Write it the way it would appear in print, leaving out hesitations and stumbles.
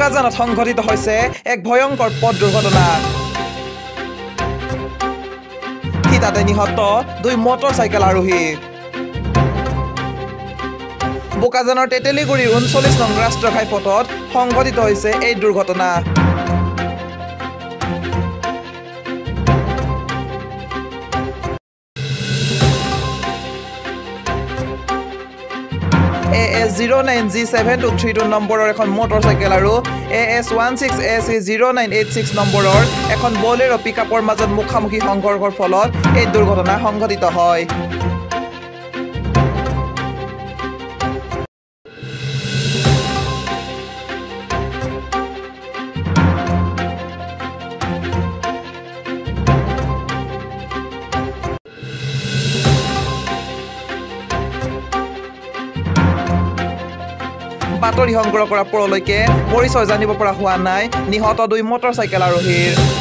বোকাজানত সংঘটিত হৈছে এক ভয়ংকৰ পথ দুৰ্ঘটনা তাতে নিহত 2 মটৰচাইকেল আৰোহী বোকাজানৰ তেতেলিগুৰিৰ 39 নং ৰাষ্ট্ৰীয় ঘাইপথত সংঘটিত হৈছে এই দুৰ্ঘটনা AS09G7232 নম্বৰৰ এখন মটৰচাইকেল আৰু AS16AC0986 নম্বৰৰ এখন বলেৰো পিকআপৰ মাজত মুখামুখি সংঘৰ্ষৰ ফলত এই দুৰ্ঘটনা সংঘটিত হয় বাতৰি সংগ্ৰহ কৰা পৰলৈকে পৰিচয় জানিব পৰা হোৱা নাই নিহত 2 মটৰচাইকেল আৰোহীৰ